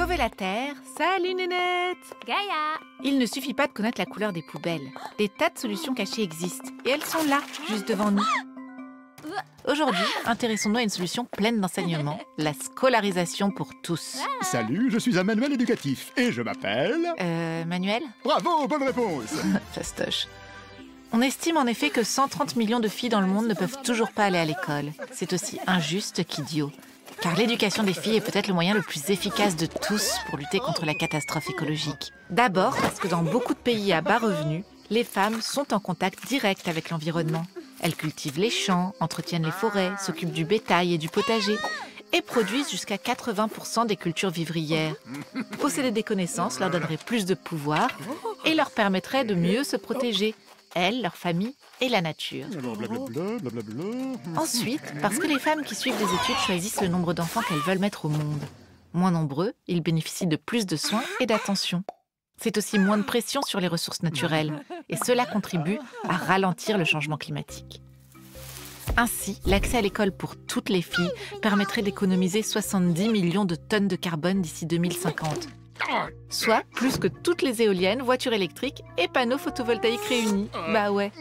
sauver la Terre, salut Nénette! Gaïa! Il ne suffit pas de connaître la couleur des poubelles. Des tas de solutions cachées existent et elles sont là, juste devant nous. Aujourd'hui, intéressons-nous à une solution pleine d'enseignements, la scolarisation pour tous. Salut, je suis un manuel éducatif et je m'appelle... Manuel? Bravo, bonne réponse. Fastoche. On estime en effet que 130 millions de filles dans le monde ne peuvent toujours pas aller à l'école. C'est aussi injuste qu'idiot. Car l'éducation des filles est peut-être le moyen le plus efficace de tous pour lutter contre la catastrophe écologique. D'abord parce que dans beaucoup de pays à bas revenus, les femmes sont en contact direct avec l'environnement. Elles cultivent les champs, entretiennent les forêts, s'occupent du bétail et du potager et produisent jusqu'à 80% des cultures vivrières. Posséder des connaissances leur donnerait plus de pouvoir et leur permettrait de mieux se protéger, elles, leur famille et la nature. Ensuite, parce que les femmes qui suivent des études choisissent le nombre d'enfants qu'elles veulent mettre au monde. Moins nombreux, ils bénéficient de plus de soins et d'attention. C'est aussi moins de pression sur les ressources naturelles, et cela contribue à ralentir le changement climatique. Ainsi, l'accès à l'école pour toutes les filles permettrait d'économiser 70 millions de tonnes de carbone d'ici 2050. Soit plus que toutes les éoliennes, voitures électriques et panneaux photovoltaïques réunis. Bah ouais.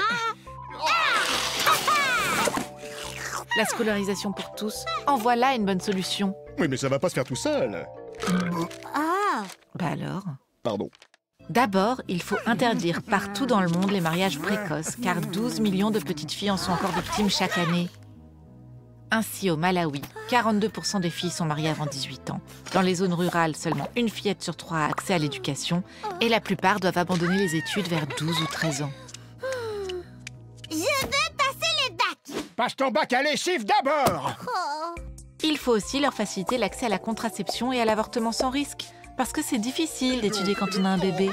La scolarisation pour tous, en voilà une bonne solution. Oui, mais ça va pas se faire tout seul. Bah alors? Pardon. D'abord, il faut interdire partout dans le monde les mariages précoces, car 12 millions de petites filles en sont encore victimes chaque année. Ainsi, au Malawi, 42% des filles sont mariées avant 18 ans. Dans les zones rurales, seulement une fillette sur 3 a accès à l'éducation et la plupart doivent abandonner les études vers 12 ou 13 ans. Je veux passer le bac! Passe ton bac à lessive d'abord. Il faut aussi leur faciliter l'accès à la contraception et à l'avortement sans risque, parce que c'est difficile d'étudier quand on a un bébé.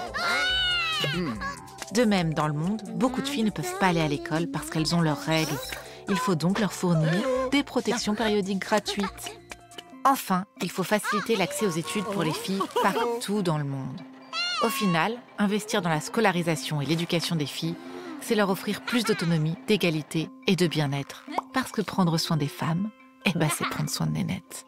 De même, dans le monde, beaucoup de filles ne peuvent pas aller à l'école parce qu'elles ont leurs règles. Il faut donc leur fournir des protections périodiques gratuites. Enfin, il faut faciliter l'accès aux études pour les filles partout dans le monde. Au final, investir dans la scolarisation et l'éducation des filles, c'est leur offrir plus d'autonomie, d'égalité et de bien-être. Parce que prendre soin des femmes, c'est prendre soin de Nénette.